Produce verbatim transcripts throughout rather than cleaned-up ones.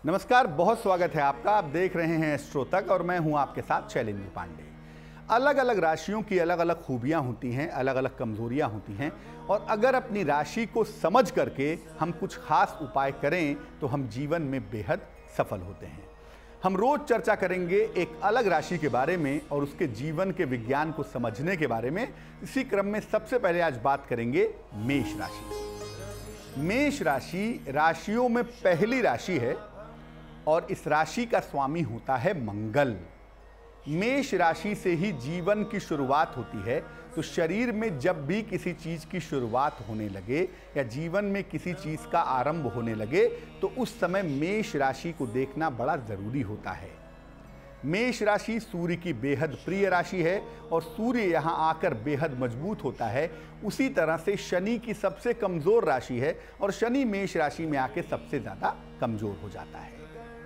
नमस्कार, बहुत स्वागत है आपका। आप देख रहे हैं एस्ट्रो तक और मैं हूं आपके साथ शैलेंद्र पांडे। अलग अलग राशियों की अलग अलग खूबियां होती हैं, अलग अलग कमजोरियां होती हैं और अगर अपनी राशि को समझ करके हम कुछ खास उपाय करें तो हम जीवन में बेहद सफल होते हैं। हम रोज चर्चा करेंगे एक अलग राशि के बारे में और उसके जीवन के विज्ञान को समझने के बारे में। इसी क्रम में सबसे पहले आज बात करेंगे मेष राशि। मेष राशि राशियों में पहली राशि है और इस राशि का स्वामी होता है मंगल। मेष राशि से ही जीवन की शुरुआत होती है, तो शरीर में जब भी किसी चीज की शुरुआत होने लगे या जीवन में किसी चीज का आरंभ होने लगे तो उस समय मेष राशि को देखना बड़ा जरूरी होता है। मेष राशि सूर्य की बेहद प्रिय राशि है और सूर्य यहां आकर बेहद मजबूत होता है। उसी तरह से शनि की सबसे कमजोर राशि है और शनि मेष राशि में आके सबसे ज्यादा कमजोर हो जाता है।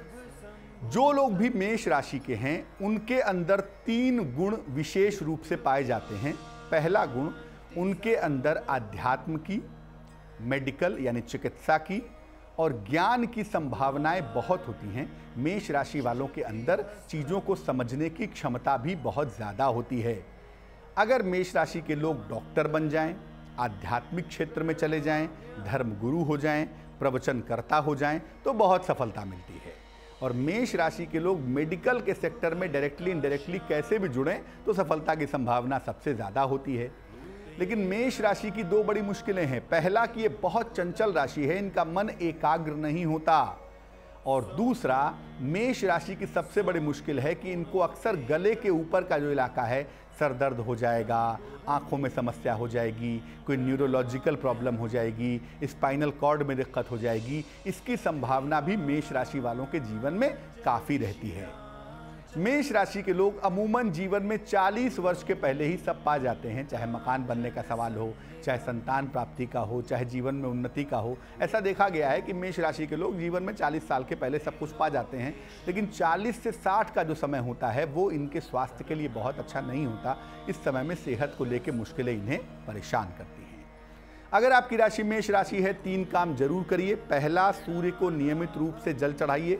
जो लोग भी मेष राशि के हैं उनके अंदर तीन गुण विशेष रूप से पाए जाते हैं। पहला गुण, उनके अंदर अध्यात्म की, मेडिकल यानी चिकित्सा की और ज्ञान की संभावनाएं बहुत होती हैं। मेष राशि वालों के अंदर चीज़ों को समझने की क्षमता भी बहुत ज़्यादा होती है। अगर मेष राशि के लोग डॉक्टर बन जाएं, आध्यात्मिक क्षेत्र में चले जाएं, धर्म गुरु हो जाएं, प्रवचनकर्ता हो जाएं तो बहुत सफलता मिलती है। और मेष राशि के लोग मेडिकल के सेक्टर में डायरेक्टली इनडायरेक्टली कैसे भी जुड़ें तो सफलता की संभावना सबसे ज़्यादा होती है। लेकिन मेष राशि की दो बड़ी मुश्किलें हैं। पहला कि ये बहुत चंचल राशि है, इनका मन एकाग्र नहीं होता। और दूसरा, मेष राशि की सबसे बड़ी मुश्किल है कि इनको अक्सर गले के ऊपर का जो इलाका है, सर दर्द हो जाएगा, आंखों में समस्या हो जाएगी, कोई न्यूरोलॉजिकल प्रॉब्लम हो जाएगी, स्पाइनल कॉर्ड में दिक्कत हो जाएगी। इसकी संभावना भी मेष राशि वालों के जीवन में काफ़ी रहती है। मेष राशि के लोग अमूमन जीवन में चालीस वर्ष के पहले ही सब पा जाते हैं, चाहे मकान बनने का सवाल हो, चाहे संतान प्राप्ति का हो, चाहे जीवन में उन्नति का हो। ऐसा देखा गया है कि मेष राशि के लोग जीवन में चालीस साल के पहले सब कुछ पा जाते हैं। लेकिन चालीस से साठ का जो समय होता है वो इनके स्वास्थ्य के लिए बहुत अच्छा नहीं होता। इस समय में सेहत को लेकर मुश्किलें इन्हें परेशान करती हैं। अगर आपकी राशि मेष राशि है, तीन काम जरूर करिए। पहला, सूर्य को नियमित रूप से जल चढ़ाइए,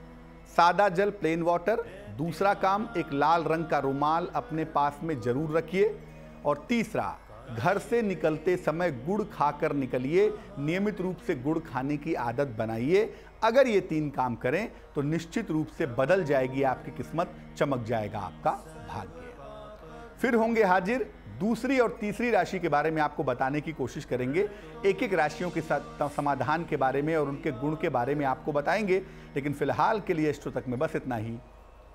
सादा जल, प्लेन वाटर। दूसरा काम, एक लाल रंग का रुमाल अपने पास में जरूर रखिए। और तीसरा, घर से निकलते समय गुड़ खाकर निकलिए। नियमित रूप से गुड़ खाने की आदत बनाइए। अगर ये तीन काम करें तो निश्चित रूप से बदल जाएगी आपकी किस्मत, चमक जाएगा आपका भाग्य। फिर होंगे हाजिर दूसरी और तीसरी राशि के बारे में आपको बताने की कोशिश करेंगे। एक एक राशियों के साथ समाधान के बारे में और उनके गुण के बारे में आपको बताएंगे। लेकिन फिलहाल के लिए एस्ट्रो तक में बस इतना ही।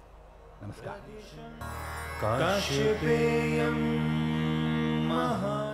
नमस्कार। काश्यपेयं महा